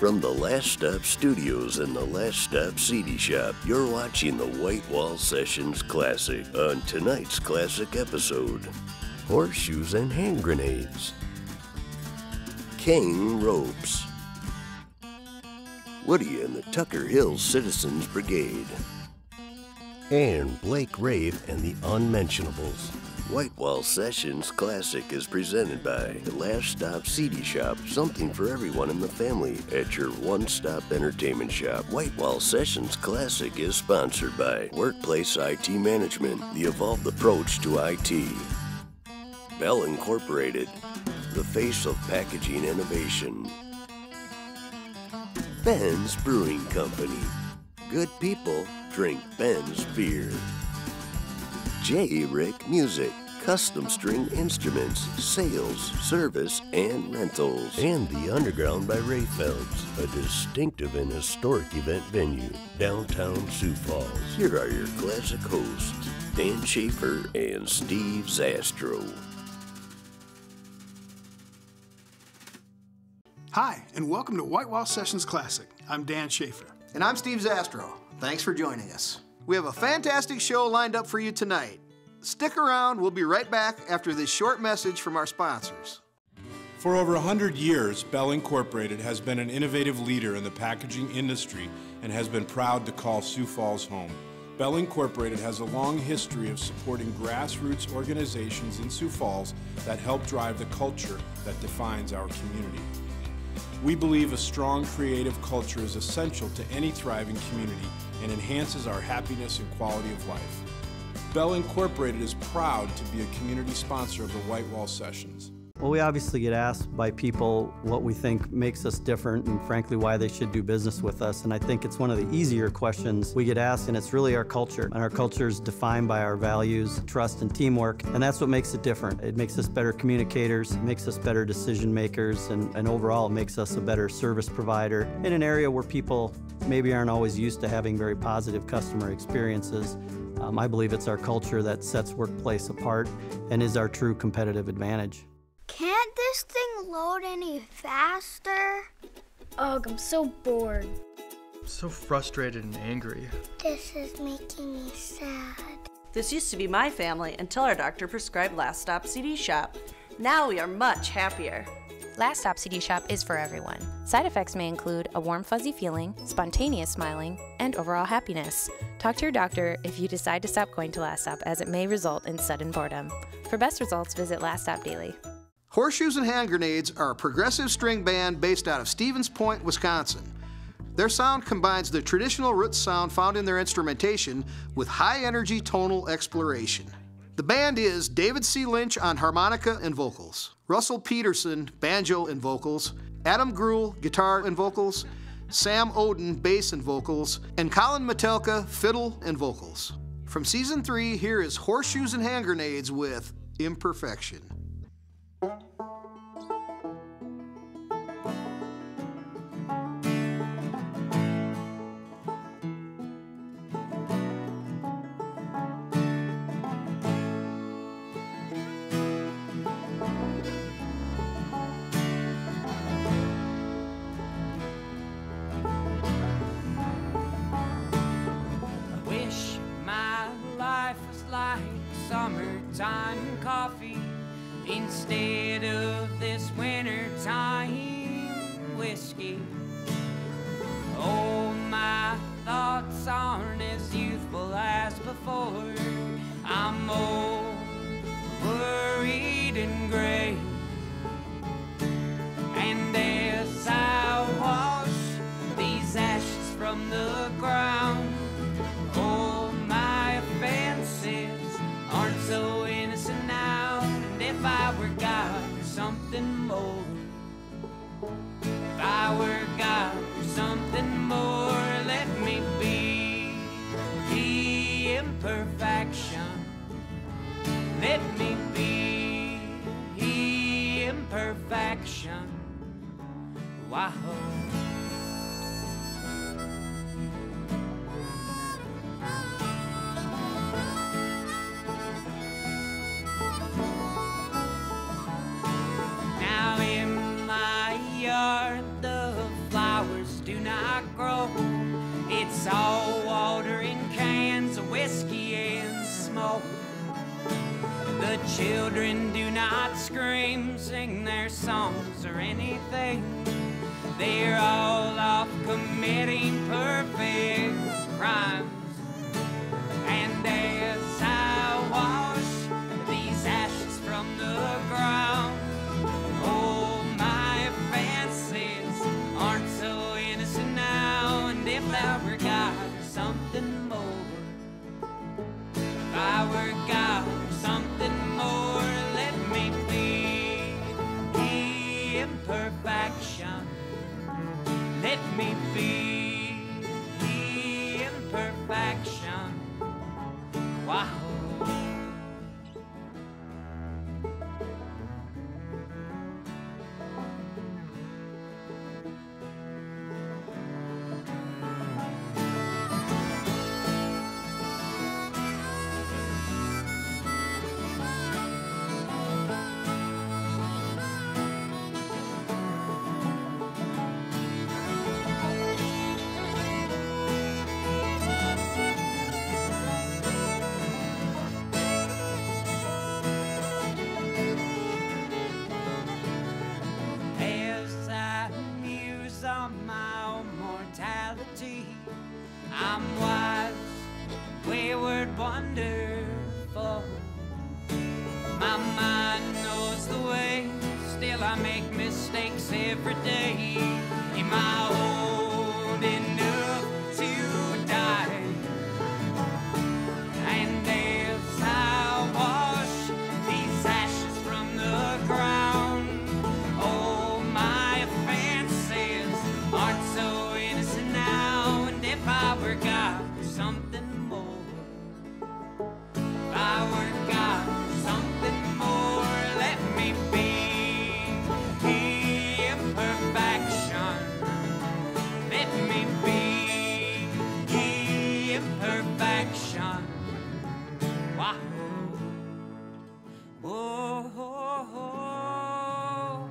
From the Last Stop Studios and the Last Stop CD Shop, you're watching the White Wall Sessions Classic. On tonight's classic episode, Horseshoes and Hand Grenades, King Ropes, Woody and the Tucker Hills Citizens Brigade, and Blake Rave and the Unmentionables. White Wall Sessions Classic is presented by the Last Stop CD Shop, something for everyone in the family at your one-stop entertainment shop. White Wall Sessions Classic is sponsored by Workplace IT Management, the evolved approach to IT. Bell Incorporated, the face of packaging innovation. Ben's Brewing Company. Good people drink Ben's beer. J. Rick Music, custom string instruments, sales, service, and rentals. And the Underground by Ray Phelps, a distinctive and historic event venue, downtown Sioux Falls. Here are your classic hosts, Dan Schaefer and Steve Zastro. Hi, and welcome to White Wall Sessions Classic. I'm Dan Schaefer. And I'm Steve Zastro. Thanks for joining us. We have a fantastic show lined up for you tonight. Stick around, we'll be right back after this short message from our sponsors. For over 100 years, Bell Incorporated has been an innovative leader in the packaging industry and has been proud to call Sioux Falls home. Bell Incorporated has a long history of supporting grassroots organizations in Sioux Falls that help drive the culture that defines our community. We believe a strong creative culture is essential to any thriving community and enhances our happiness and quality of life. Bell Incorporated is proud to be a community sponsor of the White Wall Sessions. Well, we obviously get asked by people what we think makes us different and frankly why they should do business with us. And I think it's one of the easier questions we get asked, and it's really our culture. And our culture is defined by our values, trust, and teamwork. And that's what makes it different. It makes us better communicators, it makes us better decision makers, and overall it makes us a better service provider in an area where people maybe aren't always used to having very positive customer experiences. I believe it's our culture that sets Workplace apart and is our true competitive advantage. Can't this thing load any faster? Ugh, I'm so bored. I'm so frustrated and angry. This is making me sad. This used to be my family until our doctor prescribed Last Stop CD Shop. Now we are much happier. Last Stop CD Shop is for everyone. Side effects may include a warm, fuzzy feeling, spontaneous smiling, and overall happiness. Talk to your doctor if you decide to stop going to Last Stop, as it may result in sudden boredom. For best results, visit Last Stop Daily. Horseshoes and Hand Grenades are a progressive string band based out of Stevens Point, Wisconsin. Their sound combines the traditional roots sound found in their instrumentation with high-energy tonal exploration. The band is David C. Lynch on harmonica and vocals, Russell Peterson, banjo and vocals, Adam Gruhl, guitar and vocals, Sam Oden, bass and vocals, and Colin Metelka, fiddle and vocals. From Season 3, here is Horseshoes and Hand Grenades with Imperfection. Summertime coffee instead of this wintertime whiskey. Oh, my thoughts aren't as youthful as before. I'm old, worried and gray, and as I wash these ashes from the ground, oh, my offenses aren't so innocent now. And if I were God or something more, if I were God or something more, let me be the imperfection. Let me be the imperfection. Wow. Now in my yard the flowers do not grow. It's all water in cans of whiskey and smoke. The children do not scream, sing their songs or anything. They're all off committing perfect crimes. And as I wash these ashes from the ground, oh, my offenses aren't so innocent now. And if I were God or something more, if I were God or something more, let me be imperfection. Let me be imperfection. Wow. I'm wise, wayward, wonderful. My mind knows the way, still I make mistakes every day. Am I old enough to die? And as I wash these ashes from the ground, oh, my offenses aren't so innocent now. And if I were God or something more, if I were God or something more, let me be imperfection. Let me be imperfection. Wow. Whoa, oh, oh.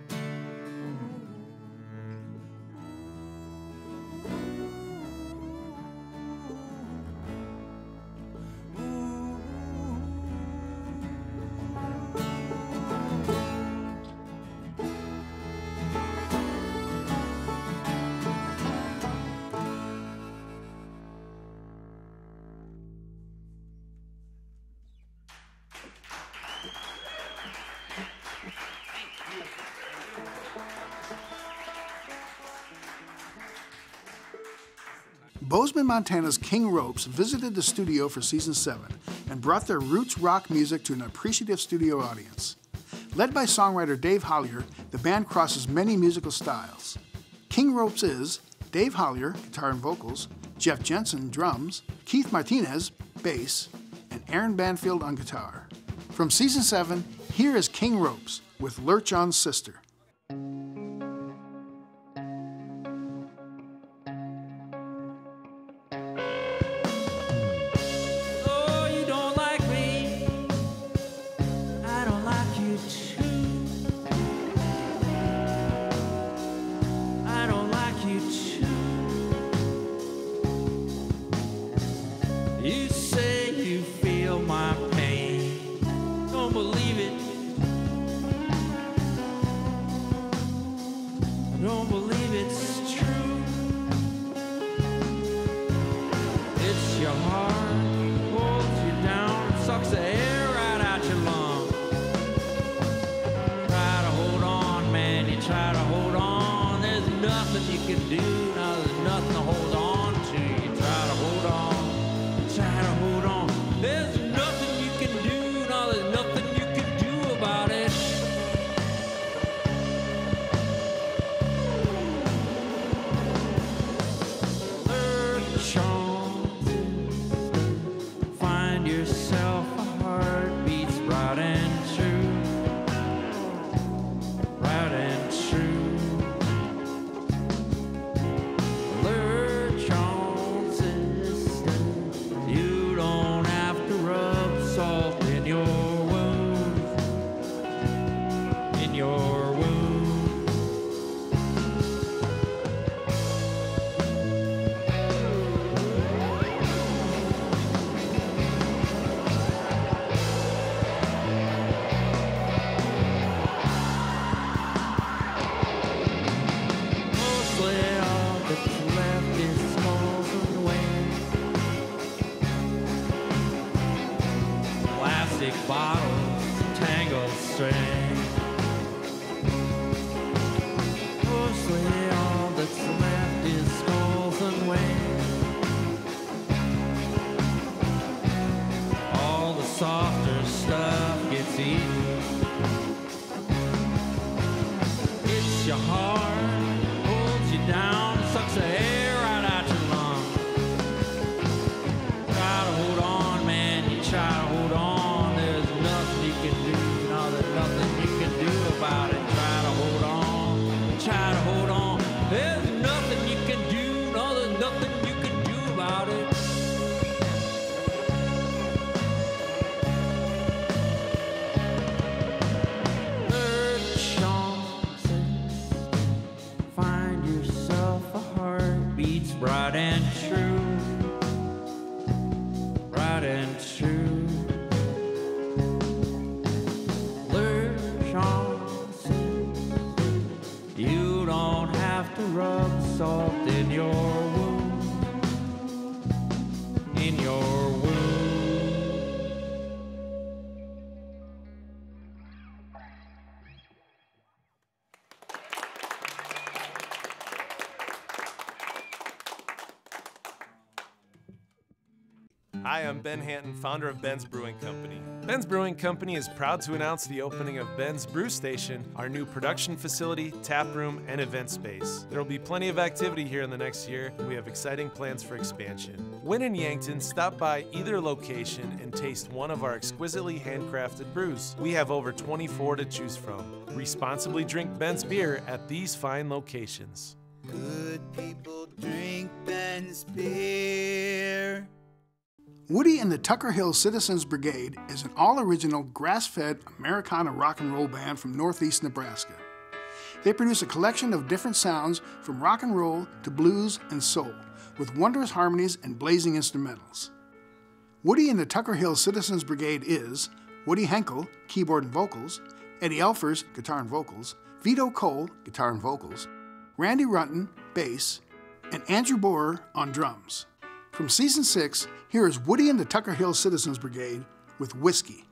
Bozeman, Montana's King Ropes visited the studio for season 7 and brought their roots rock music to an appreciative studio audience. Led by songwriter Dave Hollier, the band crosses many musical styles. King Ropes is Dave Hollier, guitar and vocals, Jeff Jensen, drums, Keith Martinez, bass, and Aaron Banfield on guitar. From season 7, here is King Ropes with Lurch on Sister. Lurch string. Mostly all that's left is skulls and wings. All the softer stuff gets eaten. It's your heart, holds you down, sucks the air right out your lungs. Try to hold on, man, you try to hold on. There's nothing you can do, no, there's nothing you can do about it. Try to hold on, try to hold on. There's nothing you can do, no, there's nothing you can do about it. Lurch on, find yourself a heart beats bright and true, bright and true. Lurch on, you don't have to rub salt in your wound, in your wound. Hi, I'm Ben Hanton, founder of Ben's Brewing Company. Ben's Brewing Company is proud to announce the opening of Ben's Brew Station, our new production facility, tap room, and event space. There will be plenty of activity here in the next year, and we have exciting plans for expansion. When in Yankton, stop by either location and taste one of our exquisitely handcrafted brews. We have over 24 to choose from. Responsibly drink Ben's beer at these fine locations. Good people drink Ben's beer. Woody and the Tucker Hill Citizens Brigade is an all-original, grass-fed Americana rock and roll band from northeast Nebraska. They produce a collection of different sounds from rock and roll to blues and soul, with wondrous harmonies and blazing instrumentals. Woody and the Tucker Hill Citizens Brigade is Woody Henkel, keyboard and vocals, Eddie Elfers, guitar and vocals, Vito Cole, guitar and vocals, Randy Runton, bass, and Andrew Borer on drums. From Season 6, here is Woody and the Tucker Hill Citizens Brigade with Whiskey.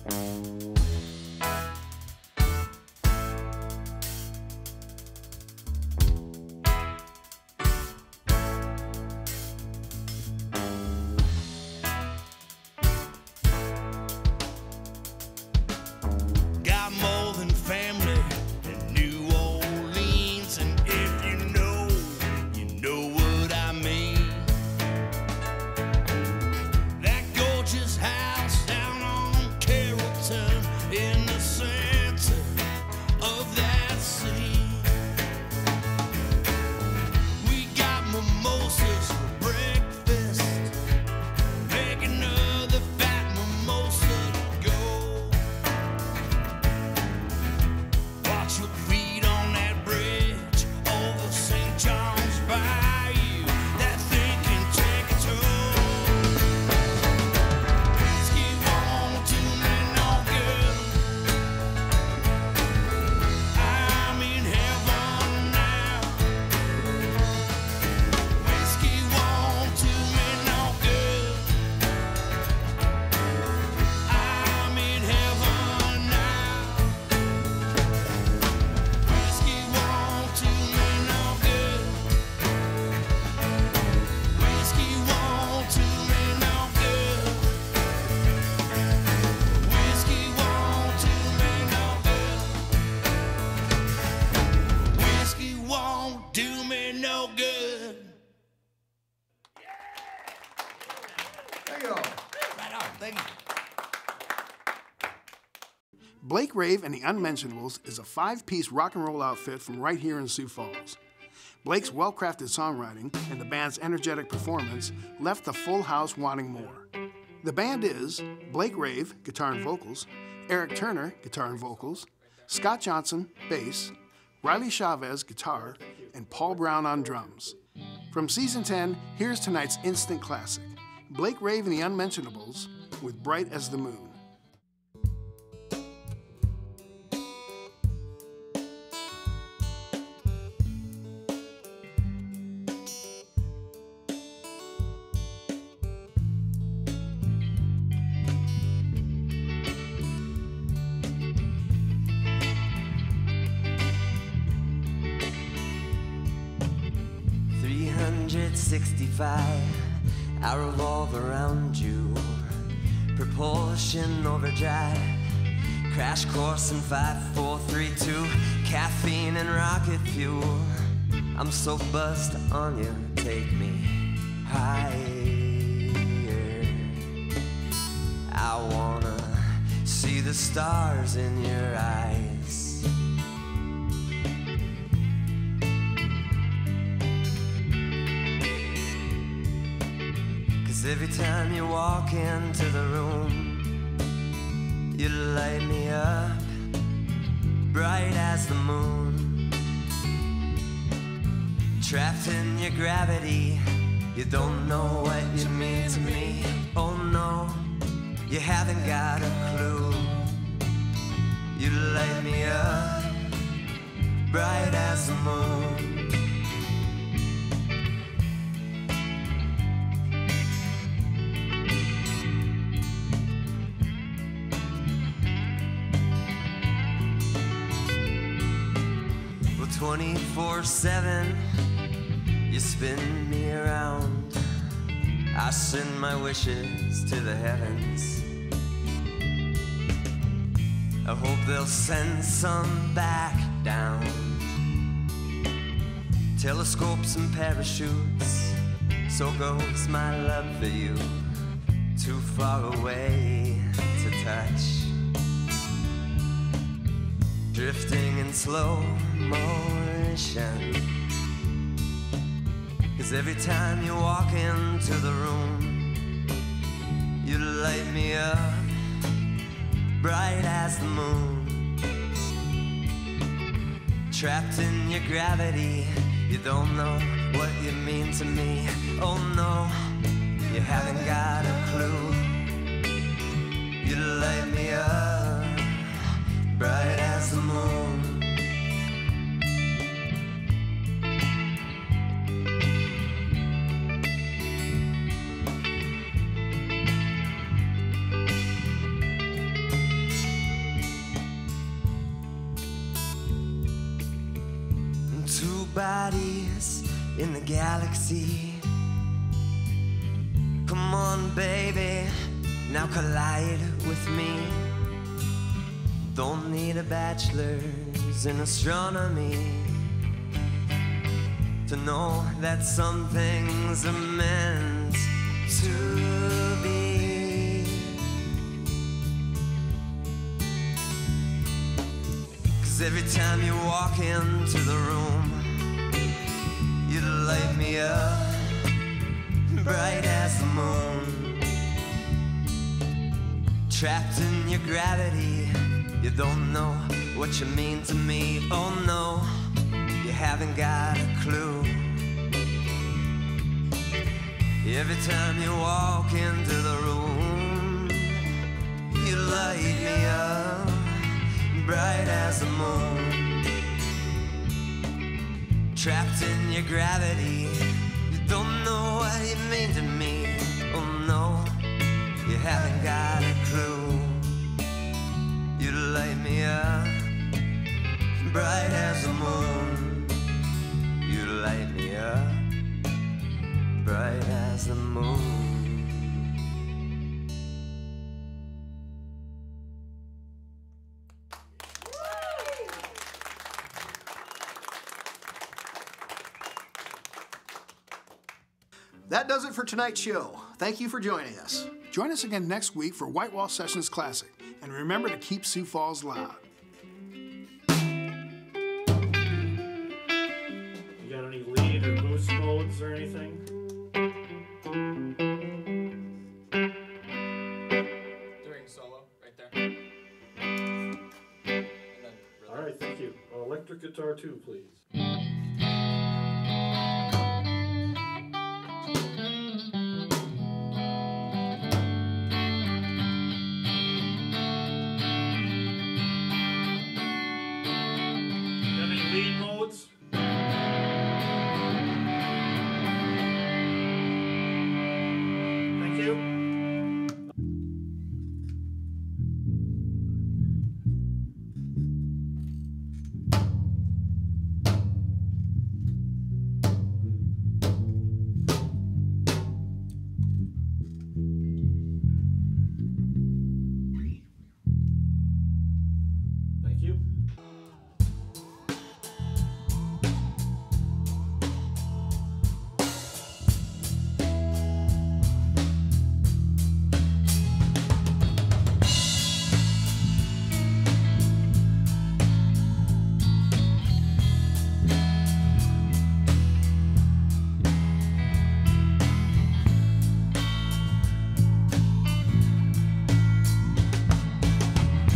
Got more than family in New Orleans, and if you know what I mean. That gorgeous house down on Carrollton in the center of that scene. We got mimosas for breakfast, make another fat mimosa to go. Watch your feet on that bridge over St. John's Bayou. That thing can take a toll. Whiskey won't do me no good. I'm in heaven now. Whiskey won't do me no good. I'm in heaven now. Whiskey won't do me no good. Whiskey won't do me no good. Whiskey won't do me no good. Whiskey won't do me no good. There you go. Right on. Thank you. Blake, Rave, and the Unmentionables is a 5-piece rock and roll outfit from right here in Sioux Falls. Blake's well-crafted songwriting and the band's energetic performance left the full house wanting more. The band is Blake Rave, guitar and vocals, Eric Turner, guitar and vocals, Scott Johnson, bass, Riley Chavez, guitar, and Paul Brown on drums. From Season 10, here's tonight's instant classic, Blake Rave and the Unmentionables with Bright as the Moon. I revolve around you, propulsion overdrive, crash course in 5, 4, 3, 2, caffeine and rocket fuel. I'm so buzzed on you, take me higher. I wanna see the stars in your eyes. Every time you walk into the room, you light me up, bright as the moon. Trapped in your gravity, you don't know what you mean to me. Oh no, you haven't got a clue. You light me up, bright as the moon. Well, 24/7, you spin me around. I send my wishes to the heavens. I hope they'll send some back down. Telescopes and parachutes, so goes my love for you. Too far away to touch. Drifting in slow motion. 'Cause every time you walk into the room, you light me up, bright as the moon. Trapped in your gravity, you don't know what you mean to me. Oh no, you haven't got a clue. You light me up, bright as the moon. bodies in the galaxy. Come on, baby, now collide with me. Don't need a bachelor's in astronomy to know that some things are meant to be. 'Cause every time you walk into the room, you light me up, bright as the moon. Trapped in your gravity, you don't know what you mean to me. Oh no, you haven't got a clue. Every time you walk into the room, you light me up, bright as the moon. Trapped in your gravity, you don't know what you mean to me. Oh no, you haven't got a clue. You light me up, bright as the moon. You light me up, bright as the moon. That does it for tonight's show. Thank you for joining us. Join us again next week for White Wall Sessions Classic. And remember to keep Sioux Falls loud. You got any lead or boost modes or anything? During solo, right there. And then All right, thank you. Electric guitar too, please.